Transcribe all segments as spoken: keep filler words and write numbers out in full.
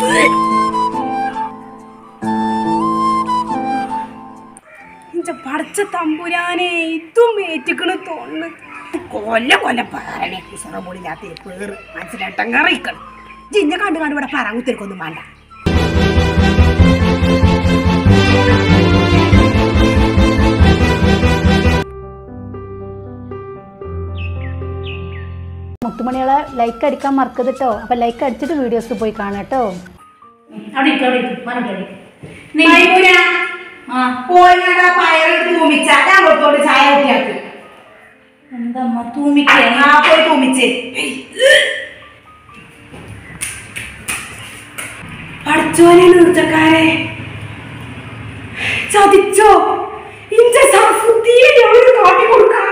പഠിച്ച തമ്പുരാനെ ഇതും ഏറ്റിക്കണ് തോന്നുന്നു. കൊല്ല കൊല്ല പറയണേ കുസറപൊടിയില്ലാത്ത പേര് മനസ്സിലായിട്ടങ്ങറിയിക്കണം. ജിന്നെ കണ്ടു കണ്ടു ഇവിടെ പറയാൻ കുത്തിരിക്കൊന്നും വേണ്ട. മുത്തുമണികളെ ലൈക്ക് അടിക്കാൻ മറക്കരുത് കേട്ടോ. അപ്പം ലൈക്ക് അടിച്ചിട്ട് വീഡിയോസ് പോയി കാണാം കേട്ടോ. എന്താ തൂമിച്ചേ പഠിച്ചോനെ നിർച്ചക്കാരെ ചതിച്ചോ ഇഞ്ച സംസ്കൃതിയെ എവിടെ കാട്ടി കൊടുക്കാം.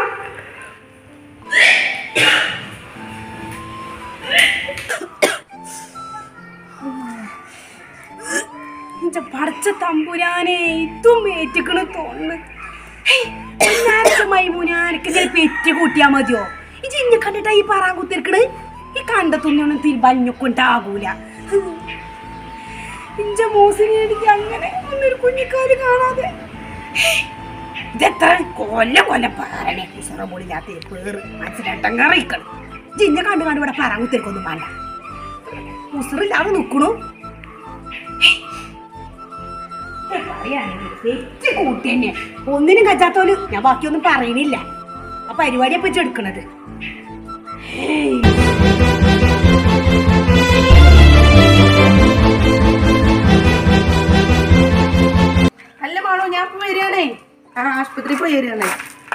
പഠിച്ച തമ്പുരാനെ ഇതും ഏറ്റിക്കണ് തോന്നുന്നു. മൈമൂനാനക്ക് ചിലപ്പോ എറ്റി കൂട്ടിയാ മതിയോ? ഈ ജിന്നെ കണ്ടിട്ടാ ഈ പറയാൻ കുത്തിരിക്കണ്. ഈ കണ്ടെത്തുന്നൊന്നും തിരുവഞ്ഞൊക്കൊണ്ടാകൂല. ഇഞ്ച മോസിനെനിക്ക് അങ്ങനെ ഒന്നൊരു കുഞ്ഞിക്കാല് കാണാതെ ഇതെത്ര കൊല്ല കൊല്ല പറയണേ കുസറപൊടിയില്ലാത്ത പേര് മനസ്സിലായിട്ടങ്ങറിയിക്കണം. ജിന്നെ കണ്ടു കണ്ടു ഇവിടെ പറയാൻ കുത്തിരിക്കൊന്നും വേണ്ട. കുസറില്ലാതെ നിക്കണു. കൂട്ടി തന്നെ ഒന്നിനും കച്ചാത്തോല് ഞാൻ ബാക്കിയൊന്നും പറയണില്ല. ആ പരിപാടിയെ പറ്റി എടുക്കണത്. അല്ല മാണോ ഞാൻ ഇപ്പൊ വരികയാണേ. ആ ആശുപത്രി പോയി വരികയാണേ.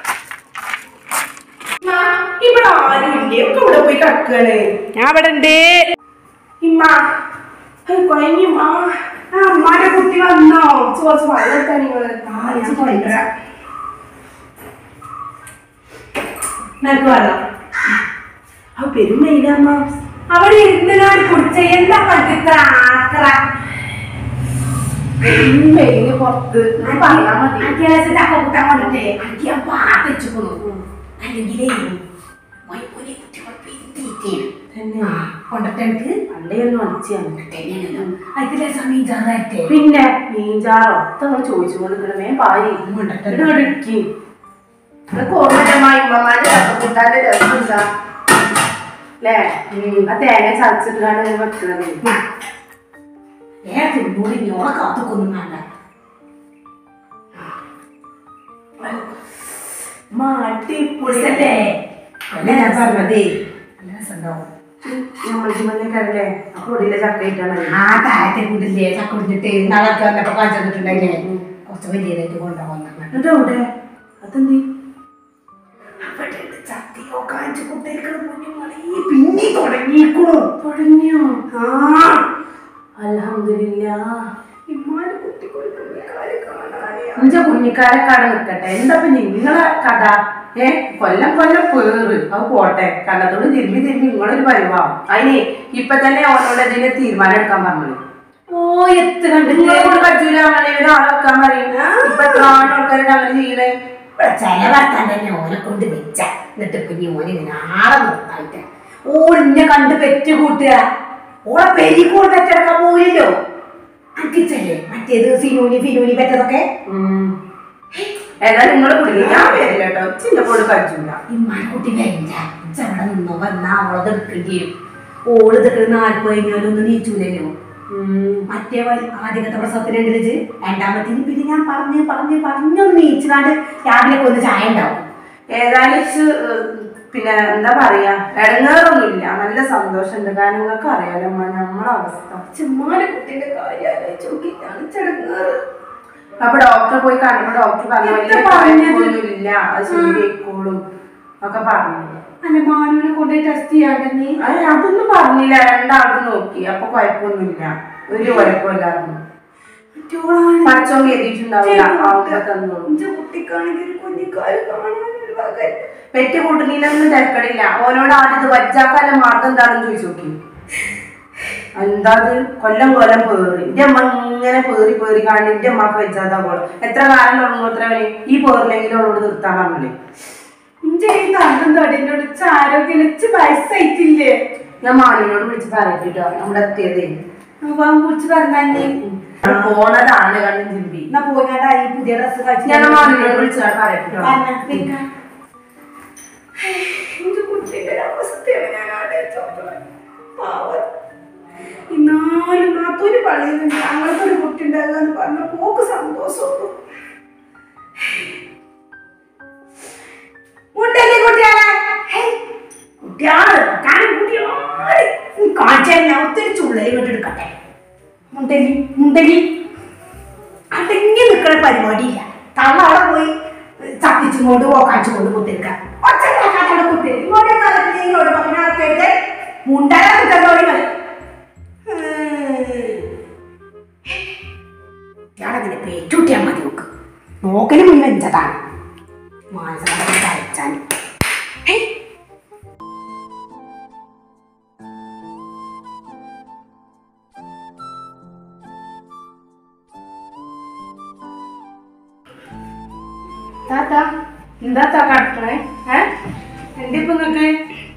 ഇവിടെ ആരും ഇല്ലേ? ഒക്കെ ഇവിടെ പോയി കിടക്കുകയാണ്. ഞാൻ ഇവിടെ ഉണ്ട്. ഇമ്മ കൊയങ്ങിമ്മ ആ അമ്മാന്റെ കുട്ടി വന്നോ? കുറച്ച് വെള്ളത്താ നിങ്ങള് നിനക്ക് വെള്ളം ആ പെരുമയിലമ്മ അവിടെ ഇരുന്നാണ് കുടിച്ച. എന്താ പറ്റിത്ര ആക്ര പെരുമയില് പുറത്ത് പറയാൻ മതി. അത്യാവശ്യം ചക്ക കുട്ടാൻ കൊണ്ടിട്ടേ അക്കി ഞാൻ പാട്ടിച്ചുക്കണു. അല്ലെങ്കിലേ പിന്നെ മീൻചാറോ നിങ്ങൾ ചോദിച്ചു കൊണ്ടിരിക്കണമേ പാരി ഓർമ്മമാരുടെ ചക്കക്കൂട്ടാന്റെ രസം എന്താ അല്ലേ? ആ തേങ്ങ ചതച്ചിട്ടാണ് വെക്കുന്നത്. ഏ തിന്നൂടി ഞോളെ കാത്തുക്കൊന്നും വേണ്ട. മാട്ടിപ്പൊളിയല്ലേ അല്ലേ ഞാൻ പറഞ്ഞതേ. നല്ല രസമുണ്ടാവും. നമ്മളില്ലേ അപ്പൊ ഒടിയിലെ ചക്ക ഇട്ടാണ് ആ താഴത്തെ കൂട്ടില്ലേ ചക്ക കുടിച്ചിട്ട് നാളെ വന്നപ്പോ കാണിച്ചിട്ടുണ്ടായില്ലേ കുറച്ച് വലിയതായിട്ട് കൊണ്ടുപോകുന്ന അവിടെ അതെന്ത് അവിടെ ചക്കയോ കാഞ്ചു കുട്ടികൾ പിന്നെ തുടങ്ങിയിരിക്കണു. തുടങ്ങിയോ? ആ അൽഹംദുലില്ലാ. ഇമ്മാന്റെ കുട്ടിക്ക് കുഞ്ഞിക്കാരെ കട നിൽക്കട്ടെ. എന്താ നിങ്ങളെ കഥ? ഏ കൊല്ലം കൊല്ലം പേറ് അത് പോട്ടെ. കണ്ടത്തോട് തിരുമ്പി തിരുമ്പി ഇങ്ങോട്ടൊരു പരിവാവും. അതിന് ഇപ്പൊ തന്നെ ഓനോട് അതിന് തീരുമാനം എടുക്കാൻ പറഞ്ഞു. ഓ എത്ര പറ്റൂല ഒരാളെ വെക്കാൻ പറയും. ഇപ്പൊ എത്ര ആൾക്കാരുടെ അങ്ങനെ ചെയ്യണേ? ചെലവാക്കാൻ തന്നെ ഓനെ കൊണ്ട് വെച്ച എന്നിട്ട് പിന്നെ ഓനെ ഇങ്ങനെ ആളെ നിർത്തായിട്ട് ഓടിനെ കണ്ട് പെറ്റ് കൂട്ടുക. ഓളെ പെരിക്കോട് പെറ്റെടുക്കാൻ പോയില്ലോ. അങ്കിച്ചല്ലേ മറ്റേത് ഫിനൂലി ഫിനൂലി പെറ്റതൊക്കെ. ഏതായാലും നിങ്ങള് കുടി ഞാൻ വരില്ല കേട്ടോ. ചിന്നപ്പോട് കഴിച്ചില്ല. ഇമ്മാൻകുട്ടി വരില്ല. ചെവിടെ നിന്നോ വന്നാ അവളത് എടുക്കേണ്ടി വരും. ഓള് ഇതൊക്കെ നാൽപ്പത് കഴിഞ്ഞാലും ഒന്നും നീച്ചൂലല്ലോ. മറ്റേ ആദ്യത്തെ പ്രസവത്തിന് എഴുതിച്ച് രണ്ടാമത്തേന് പിന്നെ ഞാൻ പറഞ്ഞ് പറഞ്ഞ് പറഞ്ഞൊന്ന് നീച്ചാണ്ട് രാവിലെ കൊന്ന് ചായ ഉണ്ടാവും. ഏതായാലും പിന്നെ എന്താ പറയാ ഇടങ്ങേറൊന്നുമില്ല. നല്ല സന്തോഷമുണ്ട്. കാരണം നിങ്ങൾക്ക് അറിയാലോ നമ്മളെ അവസ്ഥ. ചുമ്മാടെ കുട്ടീന്റെ കാര്യം ആലോചിച്ച് നോക്കിയിട്ടാണ് ചെടങ്ങേറ്. അപ്പൊ ഡോക്ടറെ പോയി കണ്ടപ്പോ ഡോക്ടർ പറഞ്ഞില്ല അത് ശരിയായിക്കോളും ഒക്കെ പറഞ്ഞു. അല്ല മാനുവിനെ കൊണ്ടുപോയി ടെസ്റ്റ് ചെയ്യാണ്ടെന്ന് അതൊന്നും പറഞ്ഞില്ല. രണ്ടാളും നോക്കി അപ്പൊ കുഴപ്പമൊന്നുമില്ല. ഒരു കുഴപ്പമില്ലായിരുന്നു. പച്ചോ കരുതിയിട്ടുണ്ടാവില്ല. കുട്ടിക്കാണെങ്കിൽ കുഞ്ഞിക്കാര് പെറ്റ് കൂട്ടുന്നതിലൊന്നും തിരക്കടില്ല. ഓനോട് ആദ്യം വച്ചാക്കാനുള്ള മാർഗം എന്താണെന്ന് ചോദിച്ചു നോക്കി. എന്താ കൊല്ലം കൊല്ലം പേറി എന്റെ അമ്മ ഇങ്ങനെ പേറി പേറി കാണി എന്റെ അമ്മക്ക് വെച്ചാതാ പോലെ എത്ര കാലം തുടങ്ങും അത്ര വരെ ഈ പേറിലെങ്കിലും അവളോട് നിർത്താൻ പറഞ്ഞില്ലേ. ആരോഗ്യം വയസ്സായിട്ടില്ലേ? ഞാൻ മാനുവിനോട് വിളിച്ച് പറയിട്ടോ നമ്മുടെ എത്തിയതേ വിളിച്ച് പറഞ്ഞേ പോണതാണ് കണ്ണും ചിമ്പി. എന്നാ പോയിട്ടാ ഈ പുതിയ ഡ്രസ് കഴിച്ചു ഞാൻ മാമിനോട് വിളിച്ചാൽ പറയട്ടോ. എന്നാലും നാത്തൊരു പള്ളിയിൽ ഞങ്ങൾക്ക് ഒരു കുട്ടി ഉണ്ടാകാന്ന് പറഞ്ഞ പോക്ക് സന്തോഷമുള്ളൂ. ഉണ്ടല്ലേ കുട്ടിയാളെ കുട്ടിയാള് കാരണം കുട്ടിയാളെ കാണിച്ചാൽ ഞാൻ ഒത്തിരി ചുള്ളരി കൊണ്ടെടുക്കട്ടെ. മുണ്ടലി മുണ്ടലി അടങ്ങി നിൽക്കണ പരിപാടിയില്ല. തള്ള അവിടെ പോയി ചത്തിച്ചും കൊണ്ട് ഓക്കാച്ചും കൊണ്ട് കുത്തിരിക്കാം. ഒറ്റ കുത്തി ഇങ്ങോട്ട് ഇങ്ങോട്ട് പറഞ്ഞാൽ മുണ്ടാടി മതി. ഇയാളെങ്ങനെ പേറ്റുട്ടിയാൽ മതി നോക്ക്. നോക്കല് മുന്നേ വെച്ചതാണ് മാനസിക അയച്ചാൻ. താത്താ എന്താ താ കടക്കണേ? ഏ എന്റെ ഇപ്പൊ നിങ്ങക്ക്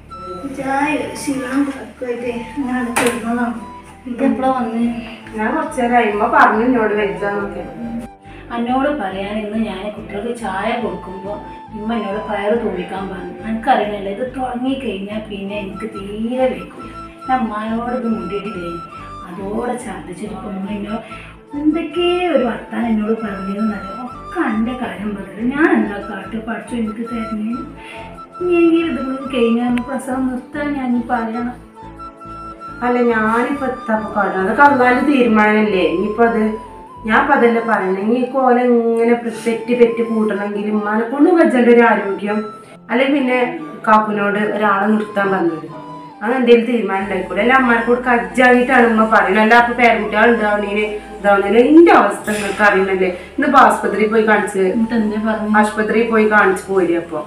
ഇതെപ്പോഴാ വന്ന്? ഞാൻ കുറച്ചേരായി ഇമ്മ പറഞ്ഞു എന്നോട് വെച്ചാന്നൊക്കെ. എന്നോട് പറയാൻ ഇന്ന് ഞാൻ കുട്ടികൾക്ക് ചായ കൊടുക്കുമ്പോൾ ഇമ്മ എന്നോട് പയറ് തൂമിക്കാൻ പറഞ്ഞു. എനിക്കറിയണല്ല ഇത് തുടങ്ങിക്കഴിഞ്ഞാൽ പിന്നെ എനിക്ക് തീരെ വെക്കില്ല. ഞാൻ അമ്മാനോട് ഇത് മുണ്ടിയിട്ടില്ലേ അതോടെ ഛർദ്ദിച്ചിരിക്കും. ഉമ്മ എന്നോട് എന്തൊക്കെ ഒരു വർത്താനം എന്നോട് പറഞ്ഞതെന്നറിയാം. ഒക്കെ എൻ്റെ കാര്യം പറഞ്ഞു. ഞാൻ എന്താ കാട്ട് പഠിച്ചു എനിക്ക് തരുന്നേ. ഇനിയെങ്കിലും ഇത് കഴിഞ്ഞാൽ പ്രസവം നിർത്താൻ ഞാൻ പറയണം. അല്ല ഞാനിപ്പോ എത്താ കാട്ടണം? അതൊക്കെ അന്നാലും തീരുമാനമല്ലേ. ഇനിയിപ്പോ അത് ഞാൻ ഇപ്പൊ അതല്ലേ പറയണേ. ഇനി കോല ഇങ്ങനെ പെറ്റി പെറ്റി കൂട്ടണമെങ്കിൽ ഉമ്മാനെ കൊണ്ട് വെച്ചേണ്ട ഒരു ആരോഗ്യം. അല്ലെങ്കിൽ പിന്നെ കാക്കുനോട് ഒരാളെ നിർത്താൻ പറഞ്ഞത് അത് എന്തെങ്കിലും തീരുമാനം ഉണ്ടായിക്കൂടെ? അല്ല അമ്മാനെ കൂടെ കജ്ജായിട്ടാണ് ഉമ്മ പറയുന്നത്. അല്ല അപ്പൊ പേരക്കുട്ടികൾ ഉണ്ടാവണേന് ഇതാവുന്നില്ല. എന്റെ അവസ്ഥ നിങ്ങൾക്ക് അറിയണല്ലേ. ഇന്നിപ്പോ ആസ്പത്രിയിൽ പോയി കാണിച്ച് ആശുപത്രിയിൽ പോയി കാണിച്ചു പോയി. അപ്പൊ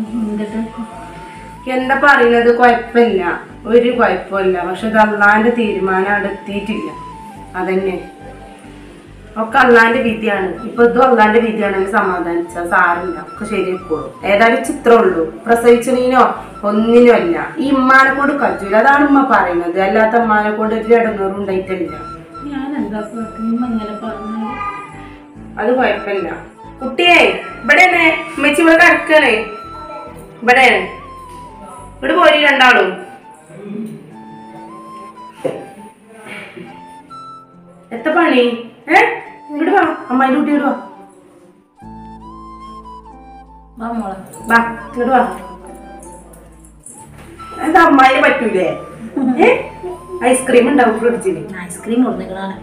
എന്താ പറയുന്നത്? കുഴപ്പമില്ല, ഒരു കുഴപ്പമില്ല. പക്ഷെ അത് അള്ളാന്റെ തീരുമാനം അവിടെ എത്തിയിട്ടില്ല. അതന്നെ ഒക്കെ അള്ളാന്റെ വിധിയാണ്. ഇപ്പൊ ഇതും അള്ളാന്റെ വിധിയാണെങ്കിൽ സമാധാനിച്ച സാറില്ല, ഒക്കെ ശരിയായിക്കോളും. ഏതായാലും ചിത്രം ഉള്ളൂ. പ്രസവിച്ചനീനോ ഒന്നിനും അല്ല. ഈ ഉമ്മാനെ കൊണ്ട് കജൂല. അതാണ് ഉമ്മ പറയുന്നത്. അല്ലാത്ത ഉമ്മാനെ കൊണ്ട് ഒരു ഇടങ്ങേറും ഉണ്ടായിട്ടില്ല. ഞാൻ എന്താ ഇങ്ങനെ പറഞ്ഞാൽ അത് കുഴപ്പമില്ല. കുട്ടിയെ ഇവിടെ ഉമ്മച്ചി ഇവിടെ കിടക്കണേ. ഇവിടെ ഇവിടെ പോയി രണ്ടാളും. എത്ര പണി? ഏ ഇങ്ങോട്ട് വാ. അമ്മായിന്റെ കുട്ടി ഇങ്ങോട്ട് വാ. വാ ഇങ്ങോട്ട് വാ. എന്താ അമ്മായിനെ പറ്റൂലേ? ഏ ഐസ്ക്രീം ഉണ്ടാവും ഫ്രിഡ്ജില്. ഐസ്ക്രീം കൊടുക്കണം.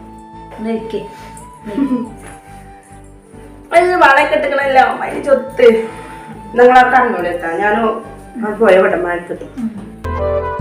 വളയൊക്കെ ഇട്ടിക്കണല്ലോ അമ്മായിന്റെ ചൊത്ത്. നിങ്ങളെ കണ്ണൂരെത്താം. ഞാനോ പോയ വിടമാനത്തിട്ടു.